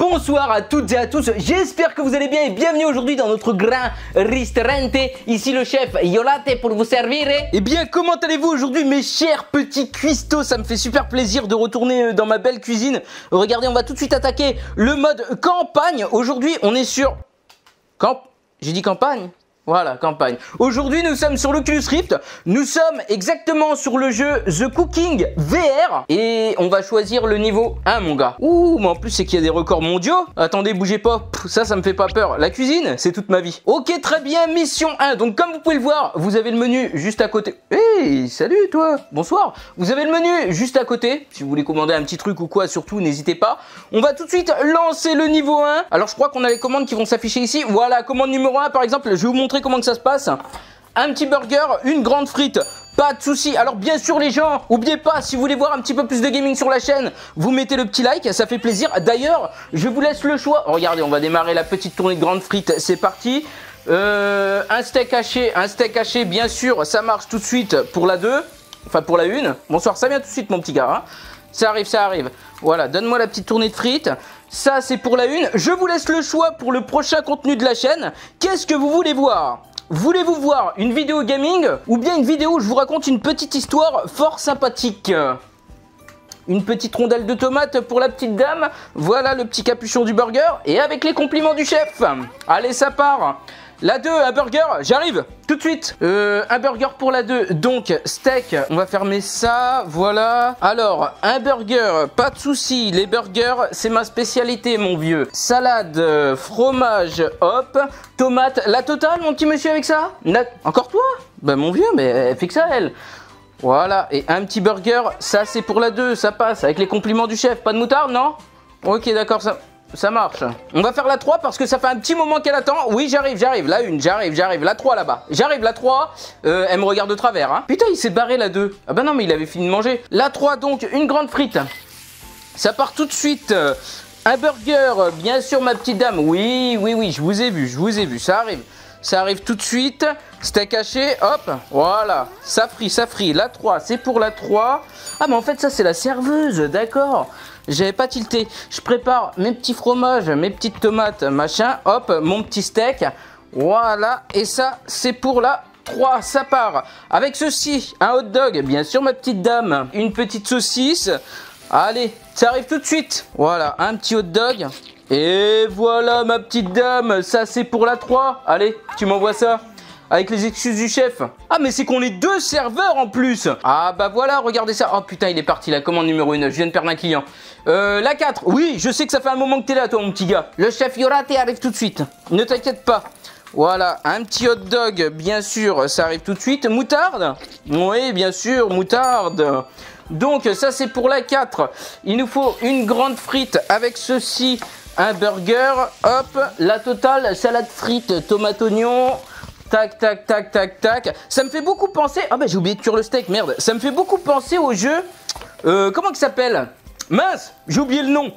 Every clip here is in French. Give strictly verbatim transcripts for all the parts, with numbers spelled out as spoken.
Bonsoir à toutes et à tous, j'espère que vous allez bien et bienvenue aujourd'hui dans notre grand ristorante. Ici le chef Yolate pour vous servir. Eh bien, comment allez-vous aujourd'hui mes chers petits cuistots? Ça me fait super plaisir de retourner dans ma belle cuisine. Regardez, on va tout de suite attaquer le mode campagne. Aujourd'hui, on est sur... Camp... J'ai dit campagne? Voilà, campagne. Aujourd'hui, nous sommes sur l'Oculus Rift. Nous sommes exactement sur le jeu The Cooking V R. Et on va choisir le niveau un, mon gars. Ouh, mais en plus, c'est qu'il y a des records mondiaux. Attendez, bougez pas. Pff, ça, ça me fait pas peur. La cuisine, c'est toute ma vie. Ok, très bien. Mission un. Donc, comme vous pouvez le voir, vous avez le menu juste à côté. Hey, salut, toi. Bonsoir. Vous avez le menu juste à côté. Si vous voulez commander un petit truc ou quoi, surtout, n'hésitez pas. On va tout de suite lancer le niveau un. Alors, je crois qu'on a les commandes qui vont s'afficher ici. Voilà, commande numéro un, par exemple. Je vais vous montrer comment que ça se passe. Un petit burger, une grande frite, pas de souci. Alors bien sûr les gens, oubliez pas, si vous voulez voir un petit peu plus de gaming sur la chaîne, vous mettez le petit like, ça fait plaisir. D'ailleurs, je vous laisse le choix. Regardez, on va démarrer la petite tournée de grande frite, c'est parti. Euh, un steak haché, un steak haché, bien sûr, ça marche tout de suite pour la deux, enfin pour la une. Bonsoir, ça vient tout de suite mon petit gars, hein. Ça arrive, ça arrive. Voilà, donne-moi la petite tournée de frites. Ça, c'est pour la une. Je vous laisse le choix pour le prochain contenu de la chaîne. Qu'est-ce que vous voulez voir? Voulez-vous voir une vidéo gaming ou bien une vidéo où je vous raconte une petite histoire fort sympathique? Une petite rondelle de tomate pour la petite dame. Voilà le petit capuchon du burger. Et avec les compliments du chef. Allez, ça part. La deux, un burger, j'arrive tout de suite. Euh, un burger pour la deux, donc steak, on va fermer ça, voilà. Alors, un burger, pas de souci, les burgers, c'est ma spécialité, mon vieux. Salade, fromage, hop, tomate, la totale, mon petit monsieur, avec ça? La... Encore toi? Bah, mon vieux, mais elle fait que ça, elle. Voilà, et un petit burger, ça c'est pour la deux, ça passe, avec les compliments du chef. Pas de moutarde, non? Ok, d'accord, ça... Ça marche. On va faire la trois parce que ça fait un petit moment qu'elle attend. Oui, j'arrive, j'arrive. La une, j'arrive, j'arrive. La trois là-bas. J'arrive, la trois. Euh, elle me regarde de travers. Hein. Putain, il s'est barré la deux. Ah bah non, mais il avait fini de manger. La trois, donc, une grande frite. Ça part tout de suite. Un burger, bien sûr, ma petite dame. Oui, oui, oui, je vous ai vu, je vous ai vu. Ça arrive. Ça arrive tout de suite. Steak haché, hop. Voilà. Ça frit, ça frit. La trois, c'est pour la trois. Ah, mais en fait, ça, c'est la serveuse. D'accord. J'avais pas tilté. Je prépare mes petits fromages, mes petites tomates, machin. Hop, mon petit steak. Voilà. Et ça, c'est pour la trois. Ça part. Avec ceci, un hot dog. Bien sûr, ma petite dame. Une petite saucisse. Allez, ça arrive tout de suite. Voilà, un petit hot dog. Et voilà, ma petite dame. Ça, c'est pour la trois. Allez, tu m'envoies ça. Avec les excuses du chef. Ah mais c'est qu'on est deux serveurs en plus. Ah bah voilà, regardez ça. Oh putain, il est parti, la commande numéro une. Je viens de perdre un client. Euh, la quatre. Oui, je sais que ça fait un moment que t'es là, toi, mon petit gars. Le chef Yorate arrive tout de suite. Ne t'inquiète pas. Voilà, un petit hot dog, bien sûr, ça arrive tout de suite. Moutarde? Oui, bien sûr, moutarde. Donc, ça, c'est pour la quatre. Il nous faut une grande frite avec ceci. Un burger. Hop, la totale, salade frite, tomate oignon. Tac, tac, tac, tac, tac. Ça me fait beaucoup penser... Ah bah j'ai oublié de cuire le steak, merde. Ça me fait beaucoup penser au jeu... Euh, comment il s'appelle? Mince, j'ai oublié le nom.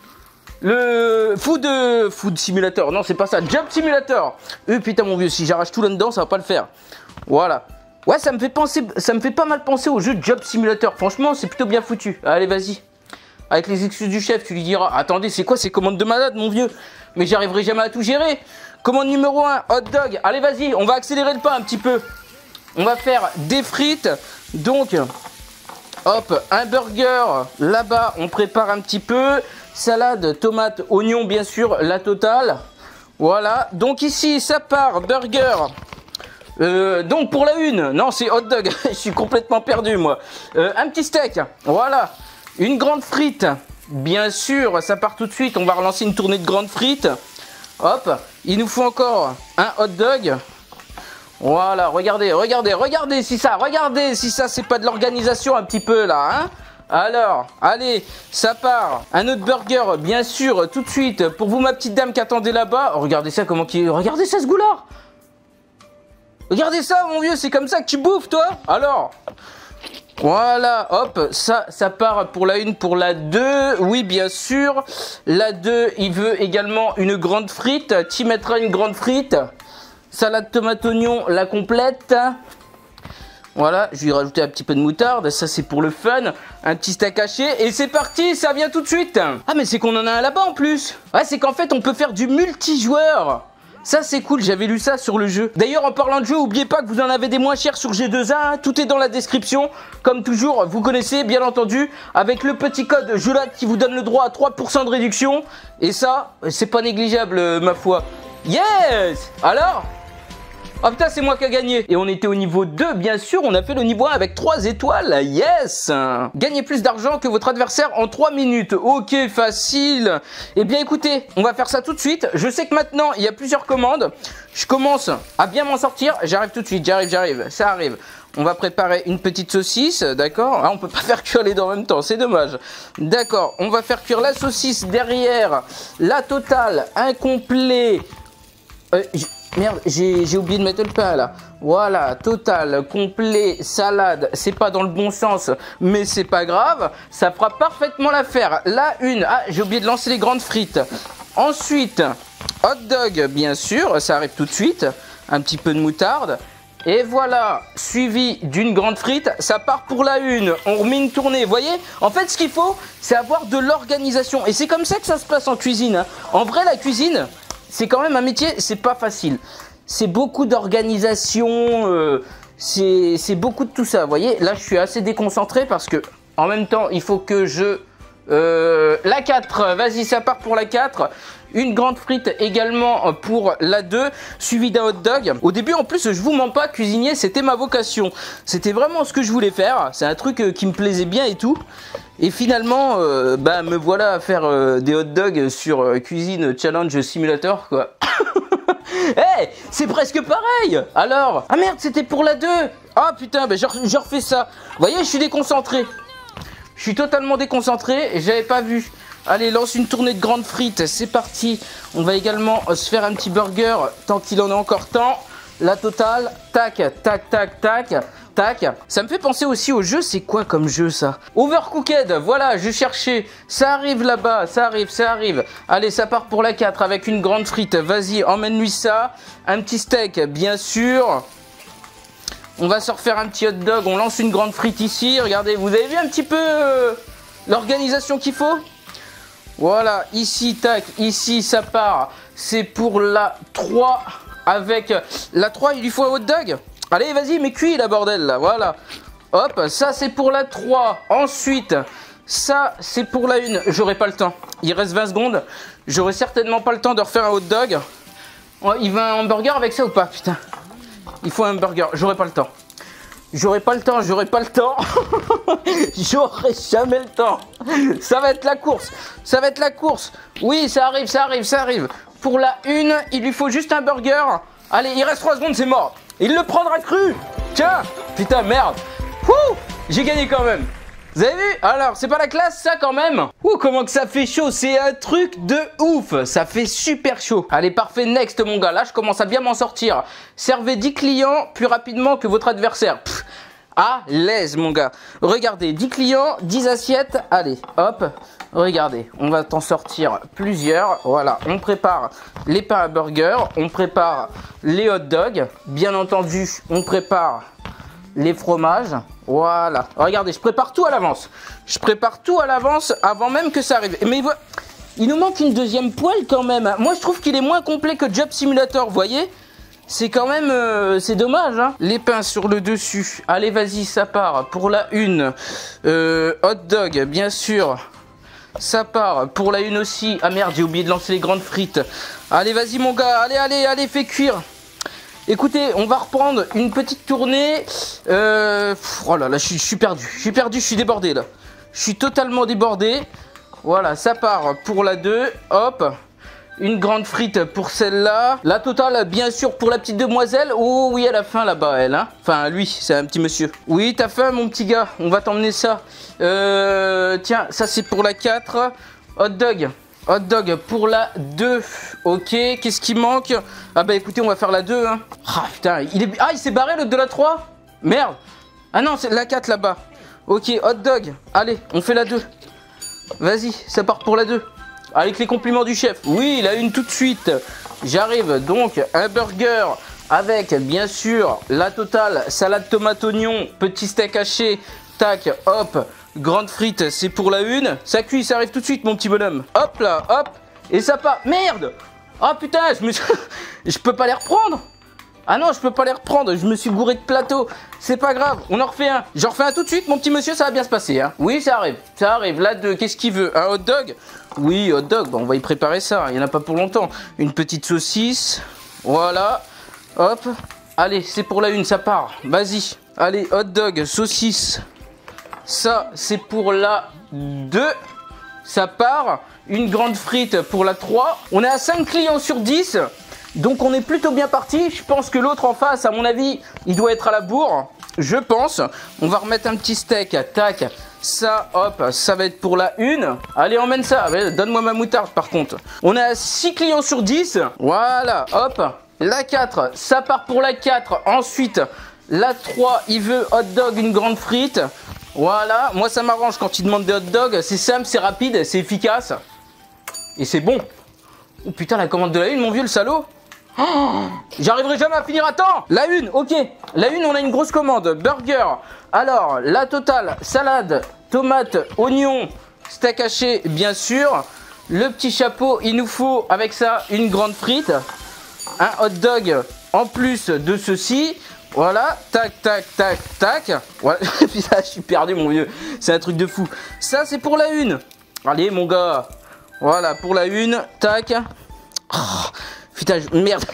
Le... Food... Food Simulator. Non, c'est pas ça. Job Simulator. Euh, putain, mon vieux, si j'arrache tout là-dedans, ça va pas le faire. Voilà. Ouais, ça me fait penser... Ça me fait pas mal penser au jeu Job Simulator. Franchement, c'est plutôt bien foutu. Allez, vas-y. Avec les excuses du chef, tu lui diras... Attendez, c'est quoi ces commandes de malade, mon vieux? Mais j'arriverai jamais à tout gérer. Commande numéro un, hot dog. Allez, vas-y, on va accélérer le pas un petit peu. On va faire des frites. Donc, hop, un burger. Là-bas, on prépare un petit peu. Salade, tomate, oignon, bien sûr, la totale. Voilà. Donc ici, ça part, burger. Euh, donc pour la une, non, c'est hot dog. Je suis complètement perdu, moi. Euh, un petit steak. Voilà. Une grande frite. Bien sûr, ça part tout de suite. On va relancer une tournée de grandes frites. Hop, il nous faut encore un hot dog. Voilà, regardez, regardez, regardez si ça, regardez si ça, c'est pas de l'organisation un petit peu là, hein. Alors, allez, ça part. Un autre burger, bien sûr, tout de suite. Pour vous, ma petite dame qui attendait là-bas. Oh, regardez ça, comment qui... Regardez ça, ce goulard. Regardez ça, mon vieux, c'est comme ça que tu bouffes, toi. Alors... Voilà, hop, ça, ça part pour la une, pour la deux, oui bien sûr. La deux, il veut également une grande frite, tu mettras une grande frite. Salade tomate oignon, la complète. Voilà, je vais lui rajouter un petit peu de moutarde. Ça, c'est pour le fun. Un petit steak haché. Et c'est parti, ça vient tout de suite. Ah, mais c'est qu'on en a un là-bas en plus. Ouais, c'est qu'en fait, on peut faire du multijoueur. Ça, c'est cool. J'avais lu ça sur le jeu. D'ailleurs, en parlant de jeu, n'oubliez pas que vous en avez des moins chers sur G deux A. Hein. Tout est dans la description. Comme toujours, vous connaissez, bien entendu, avec le petit code Jolat qui vous donne le droit à trois pour cent de réduction. Et ça, c'est pas négligeable, ma foi. Yes! Alors? Oh putain, c'est moi qui a gagné. Et on était au niveau deux, bien sûr. On a fait le niveau un avec trois étoiles. Yes. Gagnez plus d'argent que votre adversaire en trois minutes. Ok, facile. Eh bien, écoutez, on va faire ça tout de suite. Je sais que maintenant, il y a plusieurs commandes. Je commence à bien m'en sortir. J'arrive tout de suite. J'arrive, j'arrive. Ça arrive. On va préparer une petite saucisse, d'accord. Ah, on peut pas faire cuire les deux en même temps, c'est dommage. D'accord, on va faire cuire la saucisse derrière. La totale, incomplet. Euh, Merde, j'ai oublié de mettre le pain là. Voilà, total, complet, salade. C'est pas dans le bon sens, mais c'est pas grave. Ça fera parfaitement l'affaire. La une. Ah, j'ai oublié de lancer les grandes frites. Ensuite, hot dog, bien sûr. Ça arrive tout de suite. Un petit peu de moutarde. Et voilà, suivi d'une grande frite. Ça part pour la une. On remet une tournée. Vous voyez, en fait, ce qu'il faut, c'est avoir de l'organisation. Et c'est comme ça que ça se passe en cuisine. Hein. En vrai, la cuisine, c'est quand même un métier, c'est pas facile. C'est beaucoup d'organisation, euh, c'est beaucoup de tout ça. Vous voyez, là, je suis assez déconcentré parce que, en même temps, il faut que je... Euh, la quatre, vas-y, ça part pour la quatre. Une grande frite également pour la deux, suivi d'un hot dog. Au début, en plus, je vous mens pas, cuisinier, c'était ma vocation. C'était vraiment ce que je voulais faire. C'est un truc euh, qui me plaisait bien et tout. Et finalement, euh, bah, me voilà à faire euh, des hot dogs sur euh, Cuisine Challenge Simulator, quoi. Eh, hey, c'est presque pareil. Alors, ah merde, c'était pour la deux. Ah putain, bah, je, je refais ça. Vous voyez, je suis déconcentré. Je suis totalement déconcentré et j'avais pas vu. Allez, lance une tournée de grandes frites, c'est parti. On va également se faire un petit burger tant qu'il en a encore temps. La totale, tac, tac, tac, tac, tac. Ça me fait penser aussi au jeu, c'est quoi comme jeu ça? Overcooked, voilà, je cherchais. Ça arrive là-bas, ça arrive, ça arrive. Allez, ça part pour la quatre avec une grande frite. Vas-y, emmène-lui ça. Un petit steak, bien sûr. On va se refaire un petit hot dog, on lance une grande frite ici. Regardez, vous avez vu un petit peu euh, l'organisation qu'il faut? Voilà, ici, tac, ici, ça part. C'est pour la trois. Avec la trois, il lui faut un hot dog. Allez, vas-y, mais cuis la bordel, là, voilà. Hop, ça, c'est pour la trois. Ensuite, ça, c'est pour la une. J'aurai pas le temps. Il reste vingt secondes. J'aurai certainement pas le temps de refaire un hot dog. Oh, il veut un hamburger avec ça ou pas? Putain. Il faut un burger, j'aurai pas le temps. J'aurai pas le temps, j'aurai pas le temps. J'aurai jamais le temps. Ça va être la course. Ça va être la course. Oui, ça arrive, ça arrive, ça arrive. Pour la une, il lui faut juste un burger. Allez, il reste trois secondes, c'est mort. Il le prendra cru. Tiens, putain, merde. Ouh, j'ai gagné quand même. Vous avez vu? Alors, c'est pas la classe, ça, quand même? Ouh, comment que ça fait chaud? C'est un truc de ouf. Ça fait super chaud. Allez, parfait, next, mon gars. Là, je commence à bien m'en sortir. Servez dix clients plus rapidement que votre adversaire. Pff, à l'aise, mon gars. Regardez, dix clients, dix assiettes. Allez, hop. Regardez, on va t'en sortir plusieurs. Voilà, on prépare les pains à burger. On prépare les hot dogs. Bien entendu, on prépare les fromages. Voilà, regardez, je prépare tout à l'avance. Je prépare tout à l'avance avant même que ça arrive. Mais il, il nous manque une deuxième poêle quand même. Moi, je trouve qu'il est moins complet que Job Simulator, vous voyez? C'est quand même, euh, c'est dommage, hein. Les pains sur le dessus. Allez, vas-y, ça part pour la une. Euh, hot dog, bien sûr. Ça part pour la une aussi. Ah merde, j'ai oublié de lancer les grandes frites. Allez, vas-y, mon gars. Allez, allez, allez, fais cuire. Écoutez, on va reprendre une petite tournée. Euh, oh là là, je suis, je suis perdu. Je suis perdu, je suis débordé là. Je suis totalement débordé. Voilà, ça part pour la deux. Hop. Une grande frite pour celle-là. La totale, bien sûr, pour la petite demoiselle. Oh oui, elle a faim là-bas, elle. Hein, enfin, lui, c'est un petit monsieur. Oui, t'as faim, mon petit gars. On va t'emmener ça. Euh, tiens, ça, c'est pour la quatre. Hot dog. Hot dog pour la deux. Ok, qu'est-ce qui manque? Ah bah écoutez, on va faire la deux. Hein. Ah putain, il est... Ah, il s'est barré l'autre de la trois. Merde. Ah non, c'est la quatre là-bas. Ok, hot dog. Allez, on fait la deux. Vas-y, ça part pour la deux. Avec les compliments du chef. Oui, la une tout de suite. J'arrive donc, un burger avec bien sûr la totale, salade tomate oignon, petit steak haché, tac, hop, grande frite, c'est pour la une. Ça cuit, ça arrive tout de suite mon petit bonhomme. Hop là, hop, et ça part. Merde! Ah putain, je me suis... je peux pas les reprendre. Ah non, je peux pas les reprendre, je me suis gouré de plateau. C'est pas grave, on en refait un. J'en refais un tout de suite, mon petit monsieur, ça va bien se passer. Hein. Oui, ça arrive, ça arrive. Là, deux, qu'est-ce qu'il veut? Un hot dog? Oui, hot dog, bon, on va y préparer ça, il n'y en a pas pour longtemps. Une petite saucisse, voilà. Hop, allez, c'est pour la une, ça part. Vas-y, allez, hot dog, saucisse. Ça, c'est pour la deux. Ça part. Une grande frite pour la trois. On est à cinq clients sur dix. Donc on est plutôt bien parti. Je pense que l'autre en face, à mon avis, il doit être à la bourre. Je pense. On va remettre un petit steak. Tac. Ça, hop, ça va être pour la une. Allez, emmène ça. Donne-moi ma moutarde par contre. On est à six clients sur dix. Voilà. Hop. La quatre. Ça part pour la quatre. Ensuite, la trois, il veut hot dog, une grande frite. Voilà. Moi, ça m'arrange quand il demande des hot dogs. C'est simple, c'est rapide, c'est efficace. Et c'est bon. Oh putain, la commande de la une, mon vieux, le salaud. Oh, j'arriverai jamais à finir à temps. La une, ok. La une, on a une grosse commande. Burger. Alors, la totale, salade, tomate, oignon, steak haché, bien sûr. Le petit chapeau, il nous faut avec ça une grande frite. Un hot dog en plus de ceci. Voilà, tac, tac, tac, tac. Voilà. Putain, je suis perdu, mon vieux. C'est un truc de fou. Ça, c'est pour la une. Allez, mon gars. Voilà, pour la une. Tac. Oh, putain, je... merde.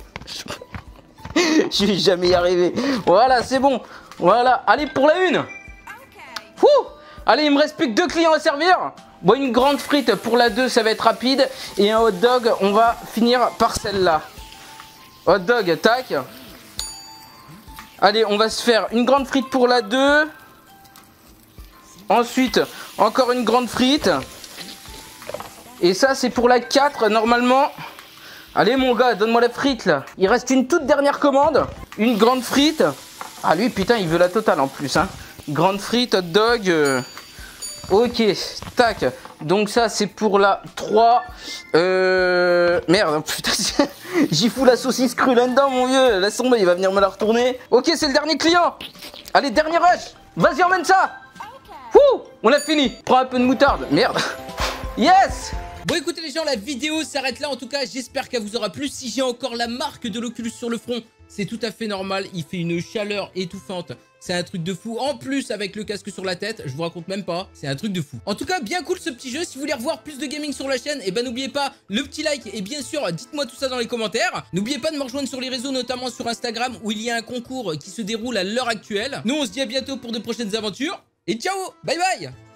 Je vais jamais y arriver. Voilà, c'est bon. Voilà, allez, pour la une. Fou. Allez, il me reste plus que deux clients à servir. Bon, une grande frite pour la deux, ça va être rapide. Et un hot dog, on va finir par celle-là. Hot dog, tac. Allez, on va se faire une grande frite pour la deux. Ensuite, encore une grande frite. Et ça, c'est pour la quatre, normalement. Allez, mon gars, donne-moi la frite, là. Il reste une toute dernière commande. Une grande frite. Ah, lui, putain, il veut la totale, en plus, hein. Grande frite, hot dog. Euh... Ok, tac. Donc ça, c'est pour la trois. Euh... Merde, putain, j'y fous la saucisse crue là-dedans, mon vieux. Laisse tomber, il va venir me la retourner. Ok, c'est le dernier client. Allez, dernier rush. Vas-y, emmène ça. Ouh, on a fini. Prends un peu de moutarde. Merde. Yes. Bon écoutez les gens, la vidéo s'arrête là. En tout cas, j'espère qu'elle vous aura plu. Si j'ai encore la marque de l'Oculus sur le front, c'est tout à fait normal. Il fait une chaleur étouffante. C'est un truc de fou. En plus, avec le casque sur la tête, je vous raconte même pas. C'est un truc de fou. En tout cas, bien cool ce petit jeu. Si vous voulez revoir plus de gaming sur la chaîne, et ben n'oubliez pas le petit like. Et bien sûr, dites-moi tout ça dans les commentaires. N'oubliez pas de me rejoindre sur les réseaux, notamment sur Instagram, où il y a un concours qui se déroule à l'heure actuelle. Nous, on se dit à bientôt pour de prochaines aventures. Et ciao, bye bye.